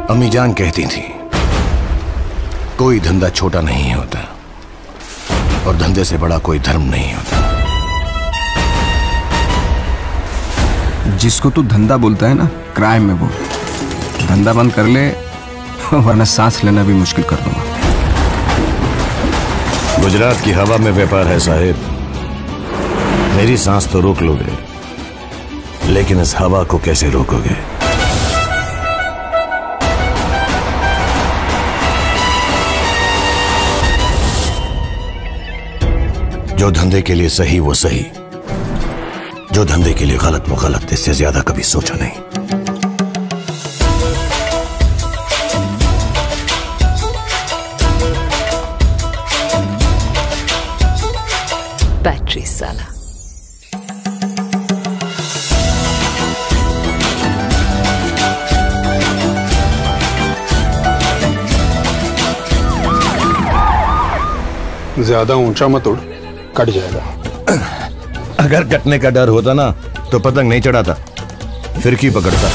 अम्मी जान कहती थी कोई धंधा छोटा नहीं होता और धंधे से बड़ा कोई धर्म नहीं होता। जिसको तू धंधा बोलता है ना, क्राइम में वो धंधा बंद कर ले वरना सांस लेना भी मुश्किल कर दूंगा। गुजरात की हवा में व्यापार है साहिब। मेरी सांस तो रोक लोगे, लेकिन इस हवा को कैसे रोकोगे? जो धंधे के लिए सही वो सही, जो धंधे के लिए गलत वो गलत। इससे ज्यादा कभी सोचा नहीं। बैटरी साला। ज्यादा ऊंचा मत उड़, कट जाएगा। अगर कटने का डर होता ना तो पतंग नहीं चढ़ाता, फिरकी पकड़ता।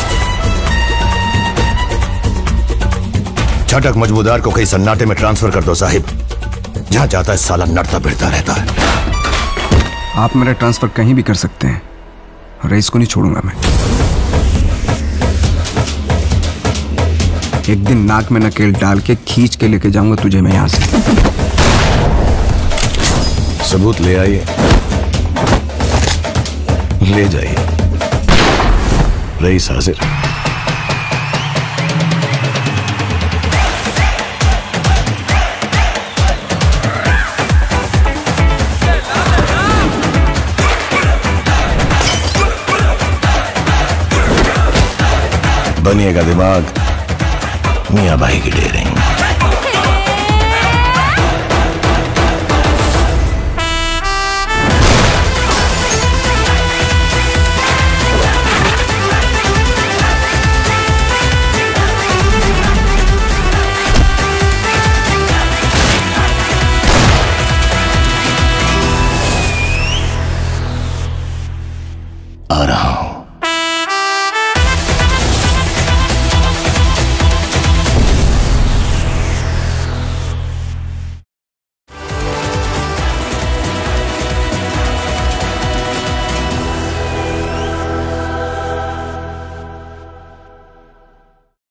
छटक मजबूदार को कहीं सन्नाटे में ट्रांसफर कर दो साहिब। जहां जाता है साला नड़ता भिड़ता रहता है। आप मेरा ट्रांसफर कहीं भी कर सकते हैं, रईस को नहीं छोड़ूंगा मैं। एक दिन नाक में नकेल डाल के खींच के लेके जाऊंगा तुझे मैं यहां से। सबूत ले आइए, ले जाइए। रईस हाजिर। बनिएगा दिमाग, मियां भाई की डेरे।